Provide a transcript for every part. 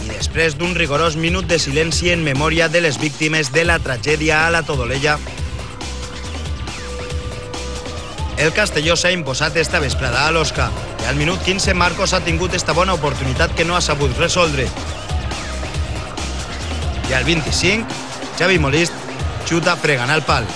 i després d'un rigorós minut de silenci en memòria de les víctimes de la tragèdia a la Todolella, el Castelló s'ha imposat esta vesprada a l'Osca i al minut 15 Marcos ha tingut esta bona oportunitat que no ha sabut resoldre. I al 25, Xavi Molist xuta fregant al pal.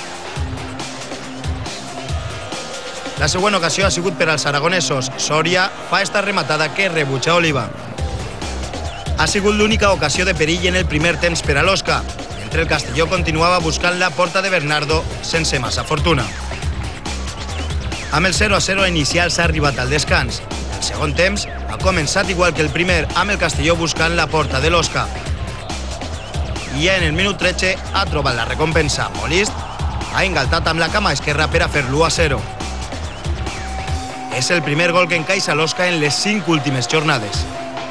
La següent ocasió ha sigut per als aragonesos. Soria fa esta rematada que rebutja Oliva. Ha sigut l'única ocasió de perill en el primer temps per a l'Osca, mentre el Castelló continuava buscant la porta de Bernardo sense massa fortuna. Amb el 0-0 inicial s'ha arribat al descans. El segon temps ha començat igual que el primer, amb el Castelló buscant la porta de l'Osca. I ja en el minut 13 ha trobat la recompensa. Molist ha engaltat amb la cama esquerra per a fer l'1-0. És el primer gol que encaixa l'Osca en les 5 últimes jornades.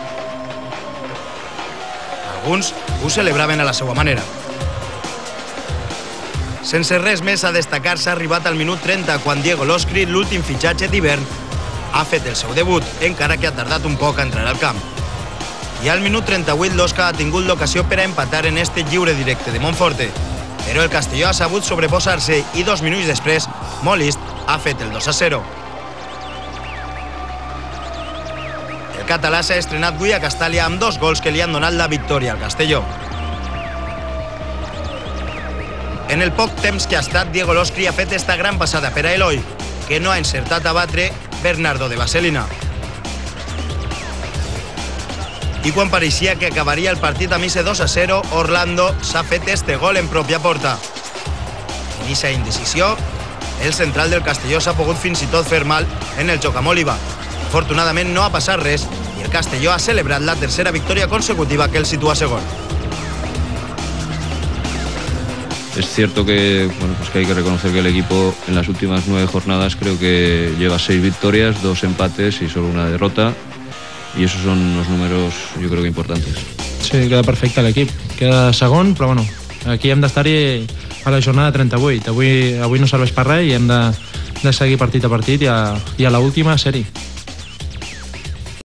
Alguns ho celebraven a la seva manera. Sense res més a destacar, s'ha arribat al minut 30 quan Diego Loscri, l'últim fitxatge d'hivern, ha fet el seu debut, encara que ha tardat un poc a entrar al camp. I al minut 38 l'Osca ha tingut l'ocasió per a empatar en este lliure directe de Monforte, però el Castelló ha sabut sobreposar-se i 2 minuts després Molist ha fet el 2-0. El català s'ha estrenat avui a Castàlia amb 2 gols que li han donat la victòria al Castelló. En el poc temps que ha estat, Diego Loscri ha fet esta gran passada per a Eloi, que no ha encertat a batre Bernardo de Vaselina. I quan pareixia que acabaria el partit amb ese 2-0, Orlando s'ha fet este gol en pròpia porta. En esa indecisió, el central del Castelló s'ha pogut fins i tot fer mal en el joc amb Oliva. Afortunadament no ha passat res i el Castelló ha celebrat la tercera victòria consecutiva que el situa segon. Es cierto que, pues que hay que reconocer que el equipo en las últimas 9 jornadas creo que lleva 6 victorias, 2 empates y solo una derrota. Y esos son los números, yo creo que importantes. Sí, queda perfecte l'equip. Queda segon, però bueno, aquí hem d'estar-hi a la jornada 38. Avui no serveix per res i hem de seguir partit a partit i a l'última ser-hi.